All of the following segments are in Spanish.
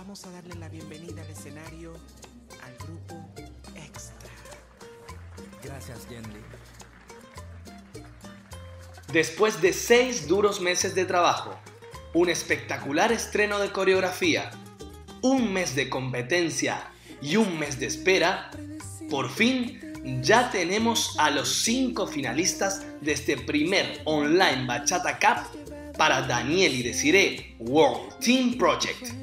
vamos a darle la bienvenida al escenario al grupo Extra. Gracias, Yendi. Después de 6 duros meses de trabajo, un espectacular estreno de coreografía, un mes de competencia y un mes de espera, por fin ya tenemos a los 5 finalistas de este primer Online Bachata Cup para Daniel y Desiree World Team Project.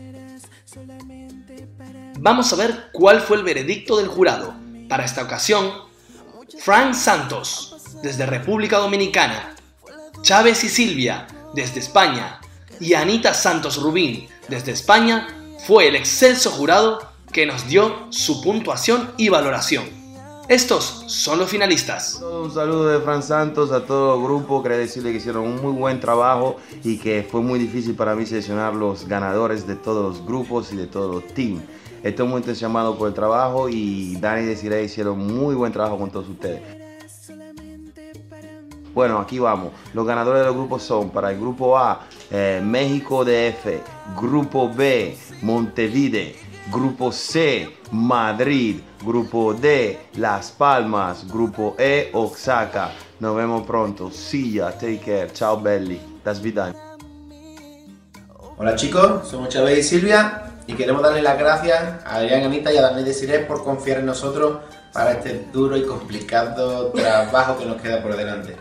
Vamos a ver cuál fue el veredicto del jurado. Para esta ocasión, Frank Santos, desde República Dominicana, Chávez y Silvia, desde España, y Anita Santos Rubín, desde España, fue el excelso jurado que nos dio su puntuación y valoración. Estos son los finalistas. Un saludo de Frank Santos a todo el grupo. Quería decirle que hicieron un muy buen trabajo y que fue muy difícil para mí seleccionar los ganadores de todos los grupos y de todos los teams. Estoy muy entusiasmado por el trabajo y Dani y Desiree hicieron muy buen trabajo con todos ustedes. Bueno, aquí vamos. Los ganadores de los grupos son: para el grupo A, México DF, grupo B, Montevideo, grupo C, Madrid, grupo D, Las Palmas, grupo E, Osaka. Nos vemos pronto. See ya, take care, ciao belli, das vidania. Hola chicos, somos Chávez y Silvia y queremos darle las gracias a Adrián, Anita y a Daniel Desiree por confiar en nosotros para este duro y complicado trabajo que nos queda por delante.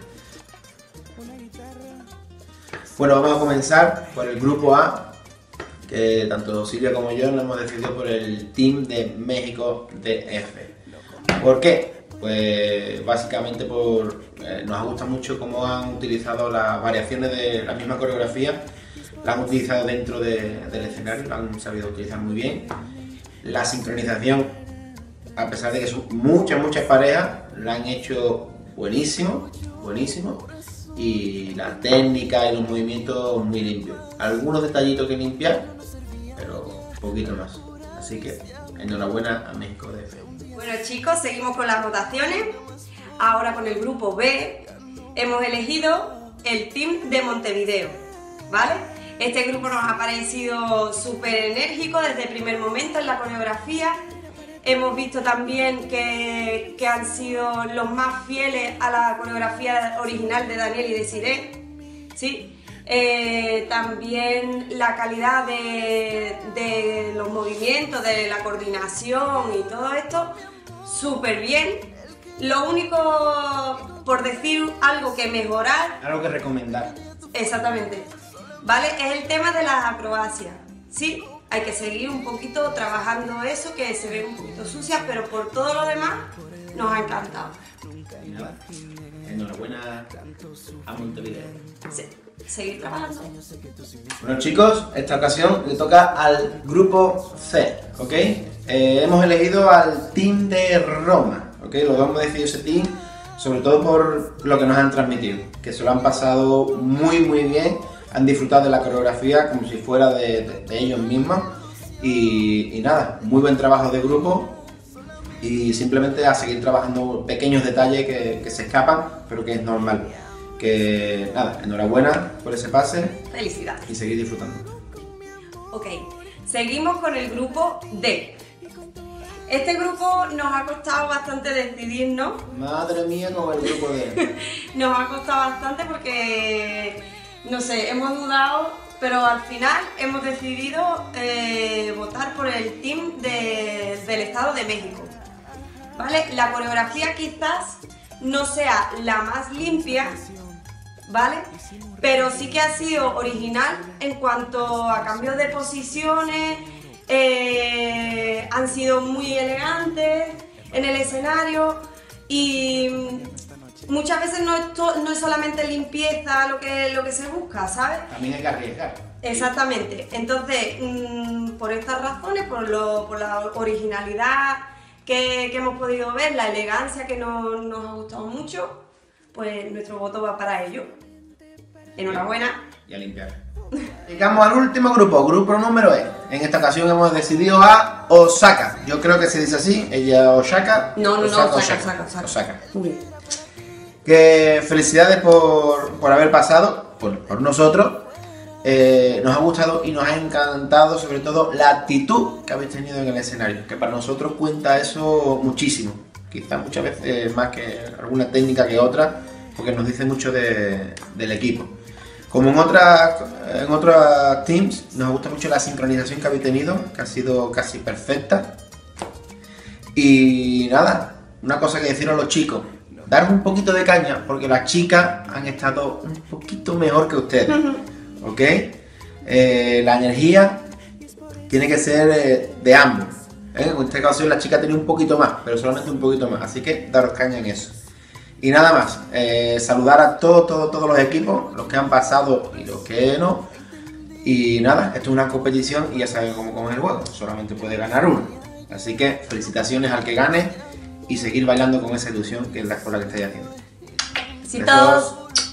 Bueno, vamos a comenzar por el grupo A, que tanto Silvia como yo nos hemos decidido por el team de México DF. ¿Por qué? Pues básicamente nos gusta mucho cómo han utilizado las variaciones de la misma coreografía, la han utilizado dentro del escenario, la han sabido utilizar muy bien. La sincronización, a pesar de que son muchas parejas, la han hecho buenísimo. Y la técnica y los movimientos muy limpios. Algunos detallitos que limpiar, pero poquito más. Así que enhorabuena a México DF. Bueno chicos, seguimos con las votaciones. Ahora con el grupo B hemos elegido el team de Montevideo, ¿vale? Este grupo nos ha parecido súper enérgico desde el primer momento en la coreografía. Hemos visto también que han sido los más fieles a la coreografía original de Daniel y Desiree, ¿sí? También la calidad de los movimientos, de la coordinación y todo esto, súper bien. Lo único, por decir algo que mejorar... Algo que recomendar. Exactamente, ¿vale? Es el tema de las acrobacias, ¿sí? Hay que seguir un poquito trabajando eso, que se ve un poquito sucia, pero por todo lo demás nos ha encantado. Y nada, enhorabuena a Montevideo. Sí, seguir trabajando. Bueno chicos, esta ocasión le toca al grupo C, ¿ok? Hemos elegido al team de Roma, ¿ok? Lo hemos decidido ese team, sobre todo por lo que nos han transmitido, que se lo han pasado muy bien. Han disfrutado de la coreografía como si fuera de ellos mismos y nada, muy buen trabajo de grupo y simplemente a seguir trabajando pequeños detalles que se escapan, pero que es normal. Que nada, enhorabuena por ese pase. Felicidades. Y seguir disfrutando. Ok, seguimos con el grupo D. Este grupo nos ha costado bastante decidirnos. Madre mía, con el grupo D. Nos ha costado bastante porque... no sé, hemos dudado, pero al final hemos decidido votar por el team del Estado de México, ¿vale? La coreografía quizás no sea la más limpia, ¿vale? Pero sí que ha sido original en cuanto a cambios de posiciones, han sido muy elegantes en el escenario y... muchas veces no es solamente limpieza lo que se busca, ¿sabes? También hay que arriesgar. Exactamente. Entonces, por estas razones, por la originalidad que hemos podido ver, la elegancia que nos ha gustado mucho, pues nuestro voto va para ello. Enhorabuena. Y a limpiar. Llegamos al último grupo número E. En esta ocasión hemos decidido a Osaka. Yo creo que se dice así, ella Osaka. No, Osaka. Muy bien. Que felicidades por haber pasado, por nosotros, Nos ha gustado y nos ha encantado sobre todo la actitud que habéis tenido en el escenario, que para nosotros cuenta eso muchísimo, quizás muchas veces más que alguna técnica que otra, porque nos dice mucho del equipo. Como en otras teams, nos gusta mucho la sincronización que habéis tenido, que ha sido casi perfecta. Y nada, una cosa que deciros a los chicos, daros un poquito de caña, porque las chicas han estado un poquito mejor que ustedes, ¿ok? La energía tiene que ser de ambos. En esta ocasión la chica tenía un poquito más, pero solamente un poquito más, así que daros caña en eso. Y nada más, saludar a todos los equipos, los que han pasado y los que no. Y nada, esto es una competición y ya saben cómo es el juego, solamente puede ganar uno. Así que felicitaciones al que gane y seguir bailando con esa ilusión que es la escuela que estáis haciendo. Besitos.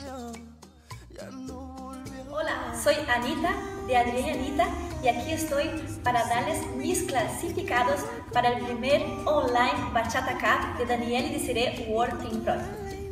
Hola, soy Anita de Adriana Anita y aquí estoy para darles mis clasificados para el primer online Bachata Cup de Daniel y Desiree World Team Project.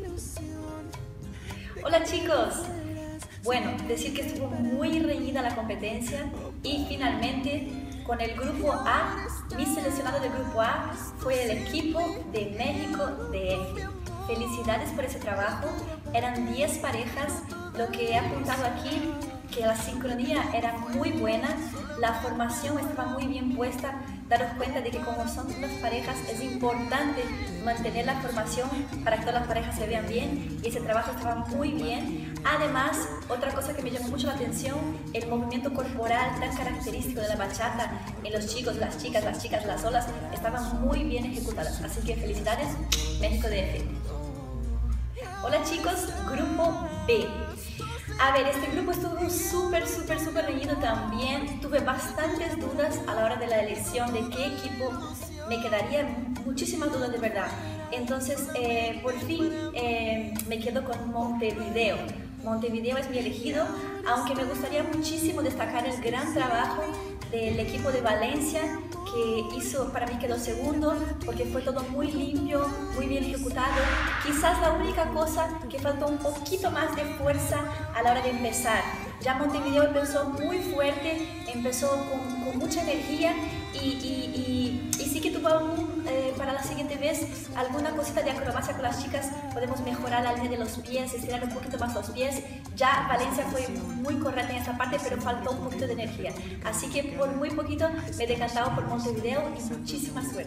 Hola chicos, bueno, decir que estuvo muy reñida la competencia y finalmente con el grupo A, mi seleccionado del grupo A fue el equipo de México DF. Felicidades por ese trabajo, eran 10 parejas, lo que he apuntado aquí, que la sincronía era muy buena, la formación estaba muy bien puesta, daros cuenta de que como son unas parejas es importante mantener la formación para que todas las parejas se vean bien y ese trabajo estaba muy bien. Además, otra cosa que me llamó mucho la atención, el movimiento corporal tan característico de la bachata en los chicos, las chicas, las olas, estaban muy bien ejecutadas, así que felicidades, México DF. Hola chicos, grupo B. A ver, este grupo estuvo súper reñido también. Tuve bastantes dudas a la hora de la elección de qué equipo me quedaría, muchísimas dudas de verdad. Entonces, por fin me quedo con Montevideo. Montevideo es mi elegido, aunque me gustaría muchísimo destacar el gran trabajo del equipo de Valencia, que hizo, para mí quedó segundo, porque fue todo muy limpio, muy bien ejecutado. Quizás la única cosa que faltó un poquito más de fuerza a la hora de empezar. Ya Montevideo empezó muy fuerte, empezó con mucha energía y sí que tuvo para la siguiente vez alguna cosita de acrobacia con las chicas, podemos mejorar la línea de los pies, estirar un poquito más los pies. Ya Valencia fue muy correcta en esta parte, pero faltó un poquito de energía. Así que por muy poquito me he decantado por Montevideo y muchísima suerte.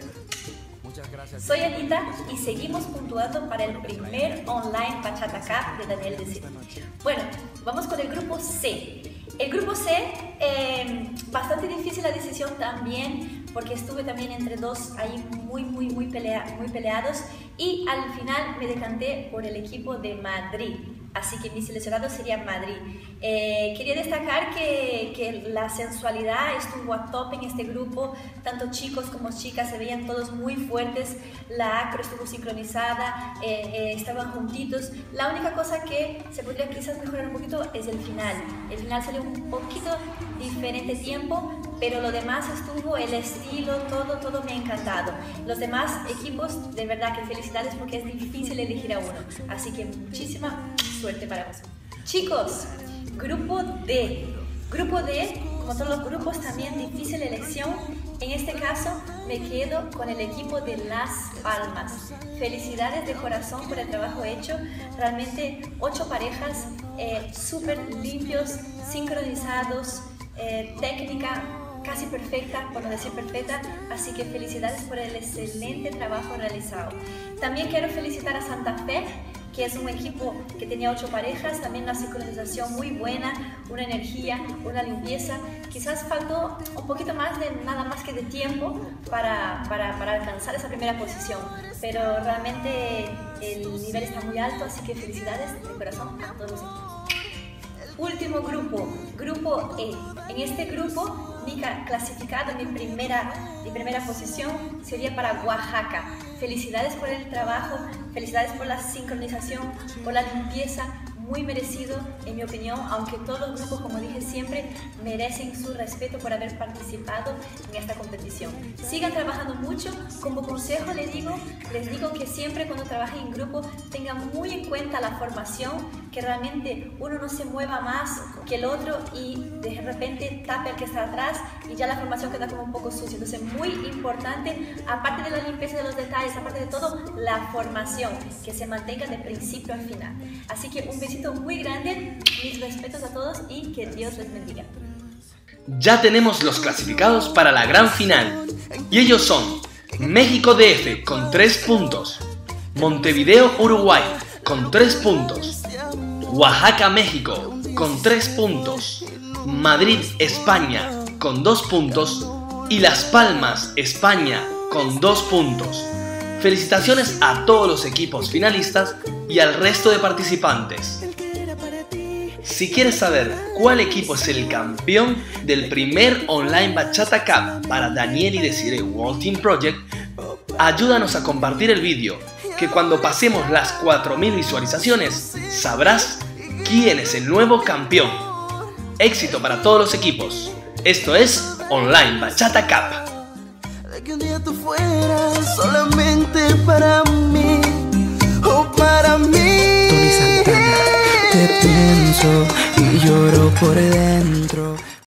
Soy Anita y seguimos puntuando para el primer online Bachata Cup de Daniel Desiree. Bueno, vamos con el grupo C. El grupo C, bastante difícil la decisión también, porque estuve también entre dos ahí muy peleados y al final me decanté por el equipo de Madrid. Así que mi seleccionado sería Madrid. Quería destacar que la sensualidad estuvo a tope en este grupo, tanto chicos como chicas se veían todos muy fuertes, la acro estuvo sincronizada, estaban juntitos. La única cosa que se podría quizás mejorar un poquito es el final. El final salió un poquito diferente tiempo, pero lo demás estuvo, el estilo, todo me ha encantado. Los demás equipos, de verdad que felicidades porque es difícil elegir a uno. Así que muchísima suerte para vosotros. Chicos, grupo D. Grupo D, como todos los grupos, también difícil elección. En este caso me quedo con el equipo de Las Palmas. Felicidades de corazón por el trabajo hecho. Realmente 8 parejas súper limpios, sincronizados, técnica casi perfecta, por no decir perfecta, así que felicidades por el excelente trabajo realizado. También quiero felicitar a Santa Fe, que es un equipo que tenía 8 parejas, también una sincronización muy buena, una energía, una limpieza. Quizás faltó un poquito más de nada más que de tiempo para alcanzar esa primera posición, pero realmente el nivel está muy alto, así que felicidades de corazón a todos los equipos. Último grupo, grupo E. En este grupo, mi clasificado, mi primera posición sería para Oaxaca. Felicidades por el trabajo, felicidades por la sincronización, por la limpieza, muy merecido, en mi opinión, aunque todos los grupos, como dije siempre, merecen su respeto por haber participado en esta competición. Sigan trabajando mucho. Como consejo les digo que siempre cuando trabajen en grupo tengan muy en cuenta la formación, que realmente uno no se mueva más que el otro y de repente tape al que está atrás y ya la formación queda como un poco sucia. Entonces, muy importante, aparte de la limpieza de los detalles, aparte de todo, la formación, que se mantenga de principio al final. Así que un besito muy grande, mis respetos a todos y que Dios les bendiga. Ya tenemos los clasificados para la gran final y ellos son México DF con 3 puntos, Montevideo Uruguay con 3 puntos, Oaxaca México con 3 puntos, Madrid España con 2 puntos y Las Palmas España con 2 puntos. Felicitaciones a todos los equipos finalistas y al resto de participantes. Si quieres saber cuál equipo es el campeón del primer Online Bachata Cup para Daniel y Desiree World Team Project, ayúdanos a compartir el vídeo, que cuando pasemos las 4000 visualizaciones sabrás quién es el nuevo campeón. Éxito para todos los equipos. Esto es Online Bachata Cup. De que un día tú fueras solamente para mí, o para mí. Tony Santana, te pienso y lloro por dentro.